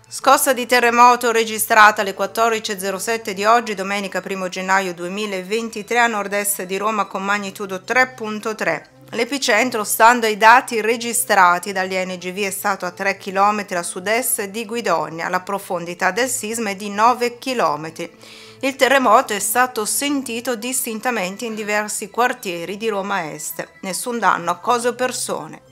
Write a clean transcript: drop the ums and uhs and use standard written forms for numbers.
Scossa di terremoto registrata alle 14:07 di oggi, domenica 1 gennaio 2023, a nord-est di Roma con magnitudo 3.3. L'epicentro, stando ai dati registrati dagli NGV, è stato a 3 km a sud-est di Guidonia. La profondità del sisma è di 9 km. Il terremoto è stato sentito distintamente in diversi quartieri di Roma Est. Nessun danno a cose o persone.